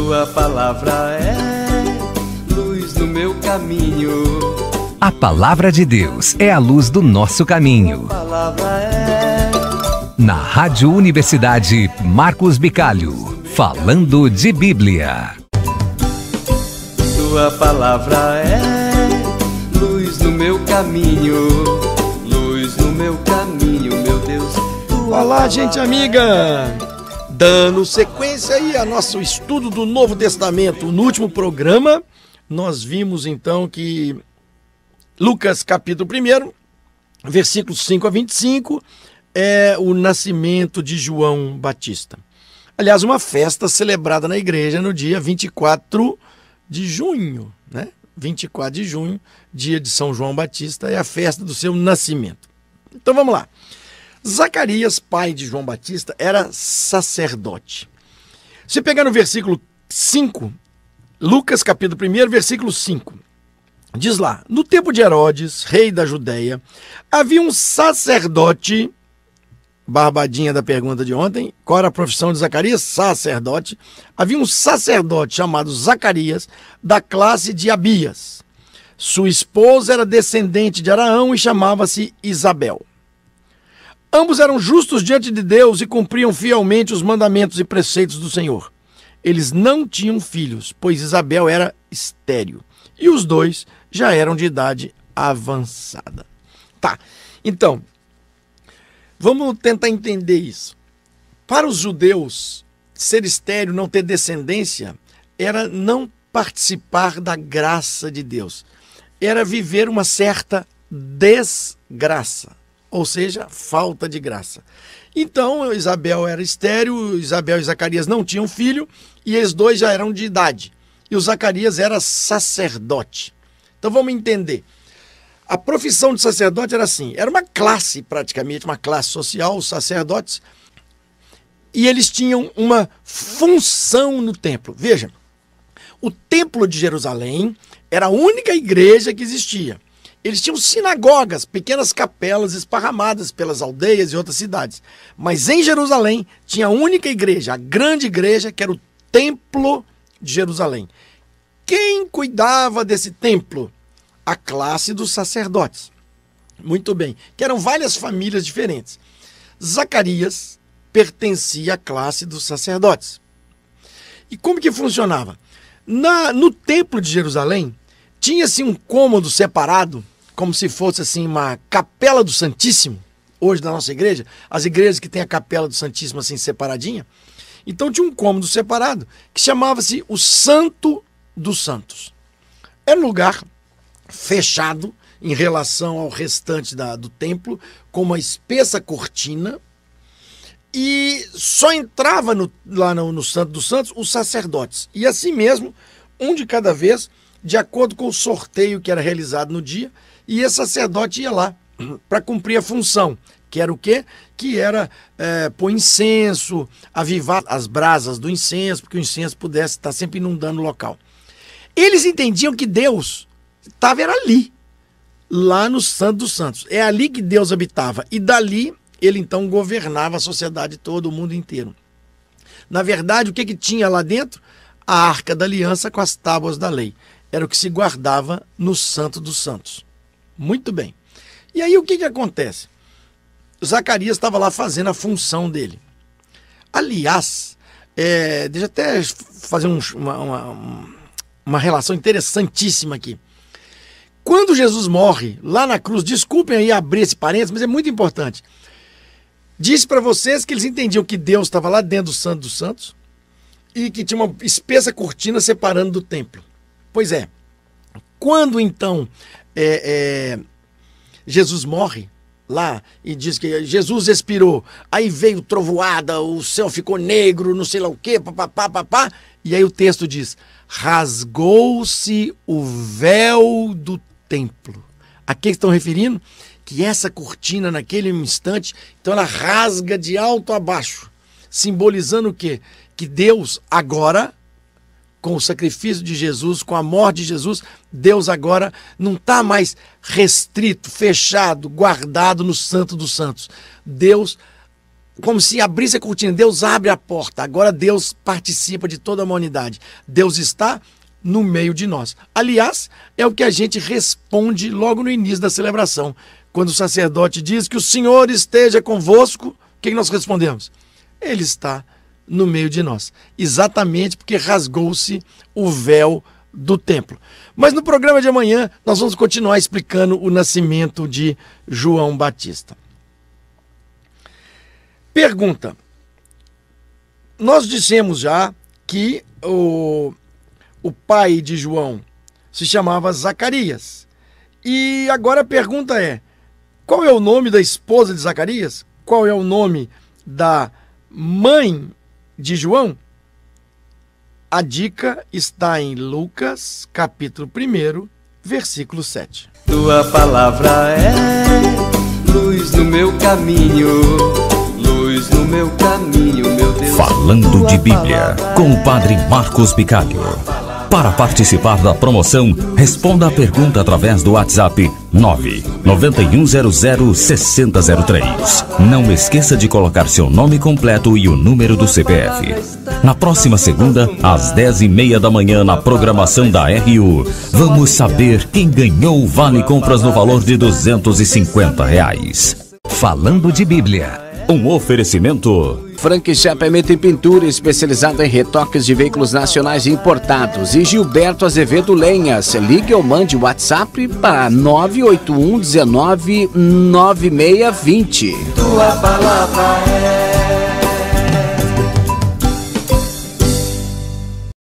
Tua palavra é luz no meu caminho. A palavra de Deus é a luz do nosso caminho. Tua palavra é... Na Rádio Universidade Marcos Bicalho, falando de Bíblia. Tua palavra é luz no meu caminho. Luz no meu caminho, meu Deus. Olá, gente amiga! Dando sequência aí a nosso estudo do Novo Testamento. No último programa, nós vimos então que Lucas capítulo 1, versículos 5 a 25, é o nascimento de João Batista. Aliás, uma festa celebrada na igreja no dia 24 de junho, né? 24 de junho, dia de São João Batista, é a festa do seu nascimento. Então vamos lá. Zacarias, pai de João Batista, era sacerdote. Se pegar no versículo 5, Lucas capítulo 1, versículo 5, diz lá: no tempo de Herodes, rei da Judéia, havia um sacerdote, barbadinha da pergunta de ontem, qual era a profissão de Zacarias? Sacerdote. Havia um sacerdote chamado Zacarias, da classe de Abias. Sua esposa era descendente de Araão e chamava-se Isabel. Ambos eram justos diante de Deus e cumpriam fielmente os mandamentos e preceitos do Senhor. Eles não tinham filhos, pois Isabel era estéril. E os dois já eram de idade avançada. Tá, então, vamos tentar entender isso. Para os judeus, ser estéril, não ter descendência, era não participar da graça de Deus. Era viver uma certa desgraça. Ou seja, falta de graça. Então, Isabel era estéril, Isabel e Zacarias não tinham filho, e eles dois já eram de idade. E o Zacarias era sacerdote. Então vamos entender. A profissão de sacerdote era assim, era uma classe praticamente, uma classe social, os sacerdotes, e eles tinham uma função no templo. Veja, o templo de Jerusalém era a única igreja que existia. Eles tinham sinagogas, pequenas capelas esparramadas pelas aldeias e outras cidades. Mas em Jerusalém tinha a única igreja, a grande igreja, que era o Templo de Jerusalém. Quem cuidava desse templo? A classe dos sacerdotes. Muito bem, que eram várias famílias diferentes. Zacarias pertencia à classe dos sacerdotes. E como que funcionava? No Templo de Jerusalém, tinha-se um cômodo separado, como se fosse assim uma capela do Santíssimo, hoje na nossa igreja, as igrejas que têm a capela do Santíssimo assim separadinha. Então tinha um cômodo separado que chamava-se o Santo dos Santos. Era um lugar fechado em relação ao restante do templo, com uma espessa cortina, e só entrava lá no Santo dos Santos os sacerdotes. E assim mesmo, um de cada vez, de acordo com o sorteio que era realizado no dia, e esse sacerdote ia lá para cumprir a função, que era o quê? Que era pôr incenso, avivar as brasas do incenso, porque o incenso pudesse estar sempre inundando o local. Eles entendiam que Deus era ali, lá no Santo dos Santos. É ali que Deus habitava, e dali ele então governava a sociedade toda, o mundo inteiro. Na verdade, o que tinha lá dentro? A Arca da Aliança com as tábuas da lei. Era o que se guardava no Santo dos Santos. Muito bem. E aí o que acontece? Zacarias estava lá fazendo a função dele. Aliás, deixa eu até fazer uma relação interessantíssima aqui. Quando Jesus morre lá na cruz, desculpem aí abrir esse parênteses, mas é muito importante. Disse para vocês que eles entendiam que Deus estava lá dentro do Santo dos Santos e que tinha uma espessa cortina separando do templo. Pois é, quando então Jesus morre lá e diz que Jesus expirou, aí veio trovoada, o céu ficou negro, não sei lá o quê, papapá, e aí o texto diz: rasgou-se o véu do templo. A que estão referindo? Que essa cortina naquele instante, então ela rasga de alto a baixo, simbolizando o quê? Que Deus agora, com o sacrifício de Jesus, com a morte de Jesus, Deus agora não está mais restrito, fechado, guardado no Santo dos Santos. Deus como se abrisse a cortina. Deus abre a porta. Agora Deus participa de toda a humanidade. Deus está no meio de nós. Aliás, é o que a gente responde logo no início da celebração. Quando o sacerdote diz que o Senhor esteja convosco, o que nós respondemos? Ele está no meio de nós. Exatamente porque rasgou-se o véu do templo. Mas no programa de amanhã nós vamos continuar explicando o nascimento de João Batista. Pergunta. Nós dissemos já que o pai de João se chamava Zacarias. E agora a pergunta é: qual é o nome da esposa de Zacarias? Qual é o nome da mãe de João? A dica está em Lucas, capítulo 1, versículo 7. Tua palavra é luz no meu caminho, luz no meu caminho, meu Deus. Falando de Bíblia, com o Padre Marcos Bicalho. Para participar da promoção, responda a pergunta através do WhatsApp 991006003. Não esqueça de colocar seu nome completo e o número do CPF. Na próxima segunda, às 10h30 da manhã, na programação da RU, vamos saber quem ganhou o Vale Compras no valor de R$250. Falando de Bíblia. Um oferecimento... Frank Chapamento e Pintura, especializado em retoques de veículos nacionais importados. E Gilberto Azevedo Lenhas. Ligue ou mande WhatsApp para 981 19 9620. Tua palavra é